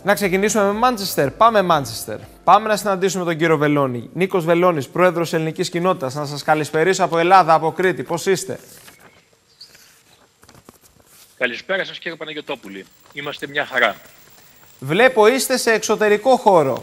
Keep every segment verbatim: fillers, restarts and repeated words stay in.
Να ξεκινήσουμε με Μάντσεστερ. Πάμε Μάντσεστερ. Πάμε να συναντήσουμε τον κύριο Βελόνη. Νίκος Βελόνης, πρόεδρος ελληνικής κοινότητας. Να σας καλησπερίσω από Ελλάδα, από Κρήτη. Πώς είστε? Καλησπέρα σας κύριε Παναγιωτόπουλη. Είμαστε μια χαρά. Βλέπω είστε σε εξωτερικό χώρο.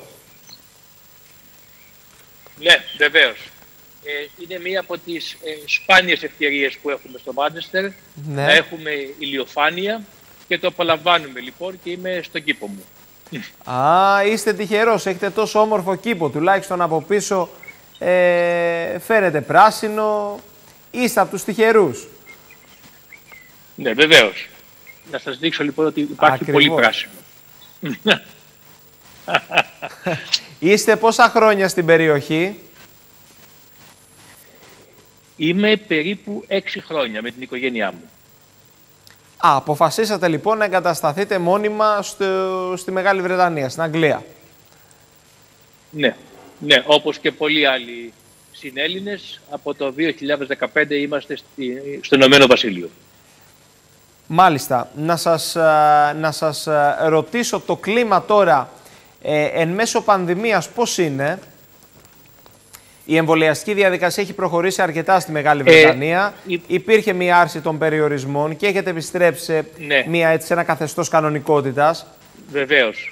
Ναι, βεβαίως. Ε, είναι μία από τις ε, σπάνιες ευκαιρίες που έχουμε στο Μάντσεστερ. Ναι. Να έχουμε ηλιοφάνεια και το απολαμβάνουμε λοιπόν και είμαι στον κήπο μου. Α, είστε τυχερός. Έχετε τόσο όμορφο κήπο. Τουλάχιστον από πίσω ε, φαίνεται πράσινο. Είστε από τους τυχερούς. Ναι, βεβαίως. Να σας δείξω λοιπόν ότι υπάρχει Ακριβώς. πολύ πράσινο. Είστε πόσα χρόνια στην περιοχή? Είμαι περίπου έξι χρόνια με την οικογένειά μου. Α, αποφασίσατε λοιπόν να εγκατασταθείτε μόνιμα στο, στη Μεγάλη Βρετανία, στην Αγγλία. Ναι, ναι, όπως και πολλοί άλλοι συνέλληνες, από το δύο χιλιάδες δεκαπέντε είμαστε στη, στο Ηνωμένο Βασίλειο. Μάλιστα. Να σας, να σας ρωτήσω το κλίμα τώρα ε, εν μέσω πανδημίας πώς είναι? Η εμβολιαστική διαδικασία έχει προχωρήσει αρκετά στη Μεγάλη Βρετανία. Ε, υ... Υπήρχε μια άρση των περιορισμών και έχετε επιστρέψει σε, ναι. μια, έτσι, σε ένα καθεστώς κανονικότητας. Βεβαίως.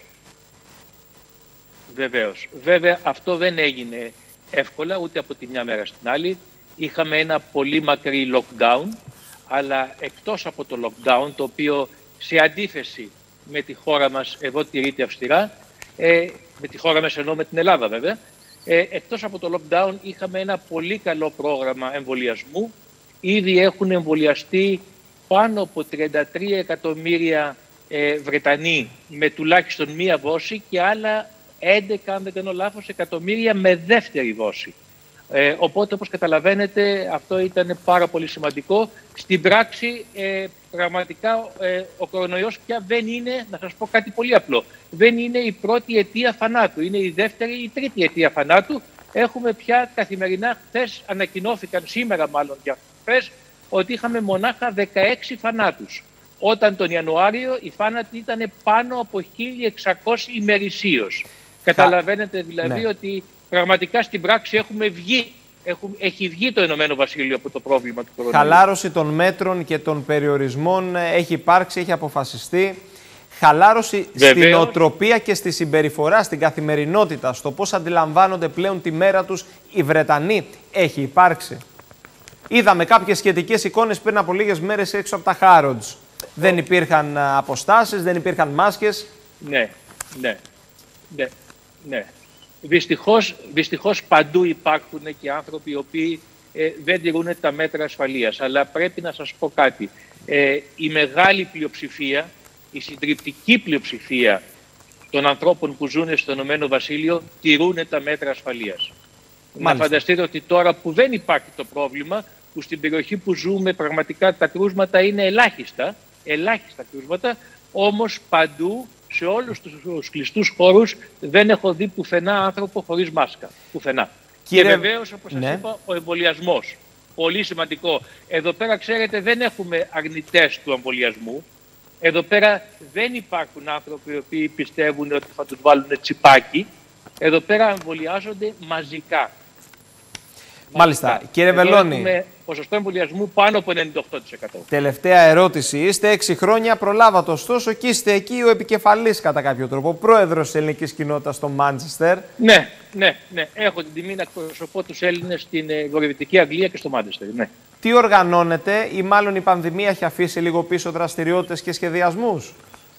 Βεβαίως. Βέβαια αυτό δεν έγινε εύκολα ούτε από τη μια μέρα στην άλλη. Είχαμε ένα πολύ μακρύ lockdown, αλλά εκτός από το lockdown, το οποίο σε αντίθεση με τη χώρα μας εδώ τηρείται αυστηρά, ε, με τη χώρα μας εννοώ με την Ελλάδα βέβαια, Ε, εκτός από το lockdown είχαμε ένα πολύ καλό πρόγραμμα εμβολιασμού. Ήδη έχουν εμβολιαστεί πάνω από τριάντα τρία εκατομμύρια ε, Βρετανοί με τουλάχιστον μία δόση και άλλα έντεκα, αν δεν κάνω λάθος, εκατομμύρια με δεύτερη δόση. Ε, οπότε, όπως καταλαβαίνετε, αυτό ήταν πάρα πολύ σημαντικό. Στην πράξη, ε, πραγματικά, ε, ο κορονοϊός πια δεν είναι, να σας πω κάτι πολύ απλό, δεν είναι η πρώτη αιτία θανάτου, είναι η δεύτερη ή η τρίτη αιτία θανάτου. Έχουμε πια καθημερινά, χθες ανακοινώθηκαν, σήμερα μάλλον για χθες, ότι είχαμε μονάχα δεκαέξι θανάτους. Όταν τον Ιανουάριο οι θάνατοι ήταν πάνω από χίλια εξακόσιοι ημερησίως. Καταλαβαίνετε δηλαδή ναι. ότι πραγματικά στην πράξη έχουμε βγει, έχουμε, έχει βγει το Ηνωμένο Βασίλειο από το πρόβλημα του κορονοϊού. Χαλάρωση των μέτρων και των περιορισμών έχει υπάρξει, έχει αποφασιστεί. Χαλάρωση Βεβαίως. Στην νοοτροπία και στη συμπεριφορά, στην καθημερινότητα, στο πώς αντιλαμβάνονται πλέον τη μέρα τους οι Βρετανοί, έχει υπάρξει. Είδαμε κάποιες σχετικές εικόνες πριν από λίγες μέρες έξω από τα Harrods. Δεν υπήρχαν αποστάσεις, δεν υπήρχαν μάσκες. Ναι, ναι, ναι, ναι. Δυστυχώς, δυστυχώς παντού υπάρχουν και άνθρωποι οι οποίοι ε, δεν τηρούν τα μέτρα ασφαλείας. Αλλά πρέπει να σας πω κάτι. Ε, η μεγάλη πλειοψηφία, η συντριπτική πλειοψηφία των ανθρώπων που ζουν στο Ηνωμένο Βασίλειο τηρούν τα μέτρα ασφαλείας. Μάλιστα. Να φανταστείτε ότι τώρα που δεν υπάρχει το πρόβλημα, που στην περιοχή που ζούμε πραγματικά τα κρούσματα είναι ελάχιστα, ελάχιστα κρούσματα, όμως παντού σε όλους τους κλειστούς χώρους δεν έχω δει πουθενά άνθρωπο χωρίς μάσκα. Πουθενά. Κύριε... Και βεβαίως, όπως σας ναι. είπα, ο εμβολιασμός. Πολύ σημαντικό. Εδώ πέρα, ξέρετε, δεν έχουμε αρνητές του εμβολιασμού. Εδώ πέρα δεν υπάρχουν άνθρωποι οι οποίοι πιστεύουν ότι θα τους βάλουν τσιπάκι. Εδώ πέρα εμβολιάζονται μαζικά. Μάλιστα. Μάλιστα. Κύριε Εδώ Βελόνη. Έχουμε ποσοστό εμβολιασμού πάνω από ενενήντα οκτώ τοις εκατό. Τελευταία ερώτηση. Είστε έξι χρόνια, προλάβατε ωστόσο και είστε εκεί ο επικεφαλής κατά κάποιο τρόπο, πρόεδρος της ελληνικής κοινότητας στο Μάντσεστερ. Ναι, ναι, ναι. Έχω την τιμή να εκπροσωπώ τους Έλληνες στην βορειοδυτική Αγγλία και στο Μάντσεστερ. Ναι. Τι οργανώνετε, ή μάλλον η πανδημία έχει αφήσει λίγο πίσω δραστηριότητες και σχεδιασμούς?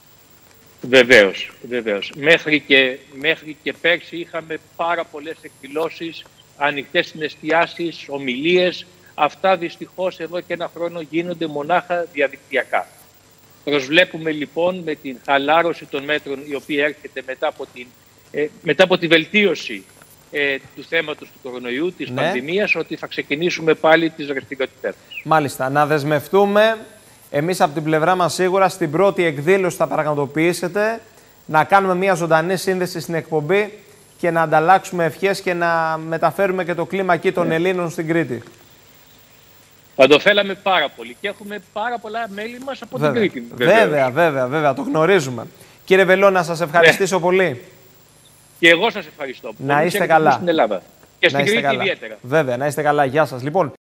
Βεβαίως, βεβαίως. Μέχρι και, μέχρι και πέρσι είχαμε πάρα πολλές εκδηλώσεις, ανοιχτές συναισθιάσεις, ομιλίες. Αυτά δυστυχώς εδώ και ένα χρόνο γίνονται μονάχα διαδικτυακά. Προσβλέπουμε λοιπόν με την χαλάρωση των μέτρων η οποία έρχεται μετά από, την, ε, μετά από τη βελτίωση ε, του θέματος του κορονοϊού, της ναι. πανδημίας, ότι θα ξεκινήσουμε πάλι τις δραστηριότητες. Μάλιστα. Να δεσμευτούμε εμείς από την πλευρά μας σίγουρα στην πρώτη εκδήλωση θα πραγματοποιήσετε, να κάνουμε μια ζωντανή σύνδεση στην εκπομπή και να ανταλλάξουμε ευχές και να μεταφέρουμε και το κλίμα εκεί των ναι. Ελλήνων στην Κρήτη. Θα το θέλαμε πάρα πολύ και έχουμε πάρα πολλά μέλη μας από βέβαια. την Κρήτη. Βέβαια, βέβαια, βέβαια, το γνωρίζουμε. Κύριε Βελό, να σας ευχαριστήσω ναι. πολύ. Και εγώ σας ευχαριστώ. Να είστε καλά. Στην Ελλάδα. Και στην Κρήτη ιδιαίτερα. Βέβαια, να είστε καλά. Γεια σας. Λοιπόν,